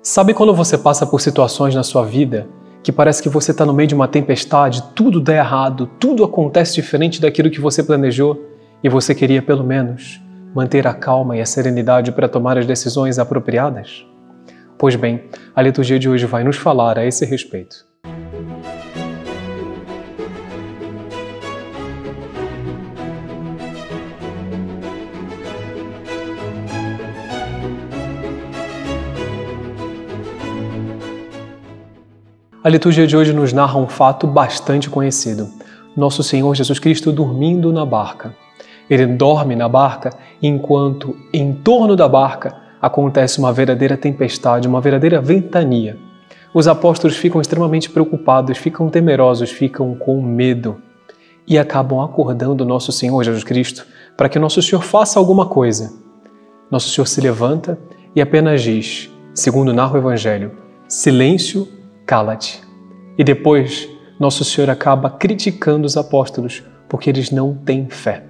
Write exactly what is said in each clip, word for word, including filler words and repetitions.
Sabe quando você passa por situações na sua vida que parece que você está no meio de uma tempestade, tudo dá errado, tudo acontece diferente daquilo que você planejou e você queria, pelo menos, manter a calma e a serenidade para tomar as decisões apropriadas? Pois bem, a liturgia de hoje vai nos falar a esse respeito. A liturgia de hoje nos narra um fato bastante conhecido. Nosso Senhor Jesus Cristo dormindo na barca. Ele dorme na barca enquanto, em torno da barca, acontece uma verdadeira tempestade, uma verdadeira ventania. Os apóstolos ficam extremamente preocupados, ficam temerosos, ficam com medo e acabam acordando Nosso Senhor Jesus Cristo para que Nosso Senhor faça alguma coisa. Nosso Senhor se levanta e apenas diz, segundo narra o Evangelho, silêncio, cala-te. E depois, Nosso Senhor acaba criticando os apóstolos porque eles não têm fé.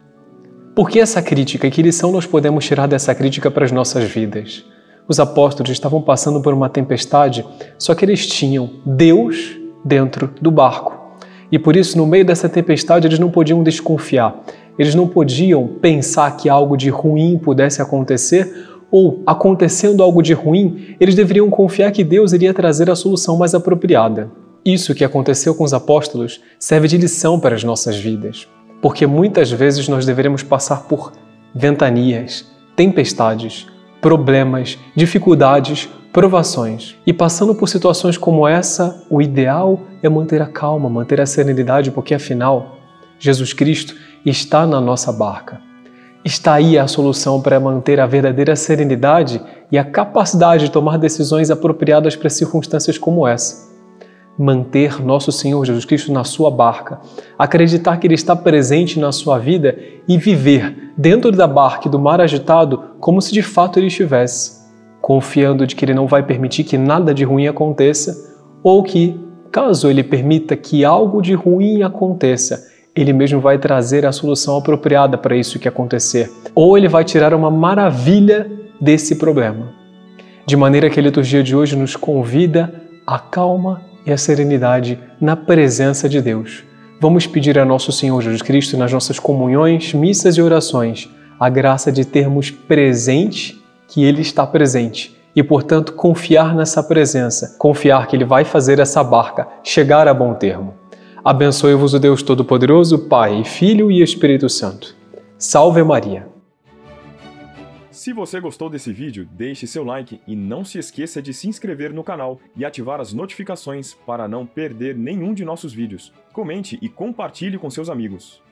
Por que essa crítica? E que lição nós podemos tirar dessa crítica para as nossas vidas? Os apóstolos estavam passando por uma tempestade, só que eles tinham Deus dentro do barco. E por isso, no meio dessa tempestade, eles não podiam desconfiar. Eles não podiam pensar que algo de ruim pudesse acontecer, ou, acontecendo algo de ruim, eles deveriam confiar que Deus iria trazer a solução mais apropriada. Isso que aconteceu com os apóstolos serve de lição para as nossas vidas, porque muitas vezes nós deveremos passar por ventanias, tempestades, problemas, dificuldades, provações. E passando por situações como essa, o ideal é manter a calma, manter a serenidade, porque afinal, Jesus Cristo está na nossa barca. Está aí a solução para manter a verdadeira serenidade e a capacidade de tomar decisões apropriadas para circunstâncias como essa. Manter Nosso Senhor Jesus Cristo na sua barca, acreditar que Ele está presente na sua vida e viver dentro da barca e do mar agitado como se de fato Ele estivesse, confiando de que Ele não vai permitir que nada de ruim aconteça ou que, caso Ele permita que algo de ruim aconteça, Ele mesmo vai trazer a solução apropriada para isso que acontecer. Ou Ele vai tirar uma maravilha desse problema. De maneira que a liturgia de hoje nos convida à calma e à serenidade na presença de Deus. Vamos pedir a Nosso Senhor Jesus Cristo nas nossas comunhões, missas e orações a graça de termos presente que Ele está presente e, portanto, confiar nessa presença, confiar que Ele vai fazer essa barca chegar a bom termo. Abençoe-vos o Deus Todo-Poderoso, Pai, Filho e Espírito Santo. Salve Maria! Se você gostou desse vídeo, deixe seu like e não se esqueça de se inscrever no canal e ativar as notificações para não perder nenhum de nossos vídeos. Comente e compartilhe com seus amigos.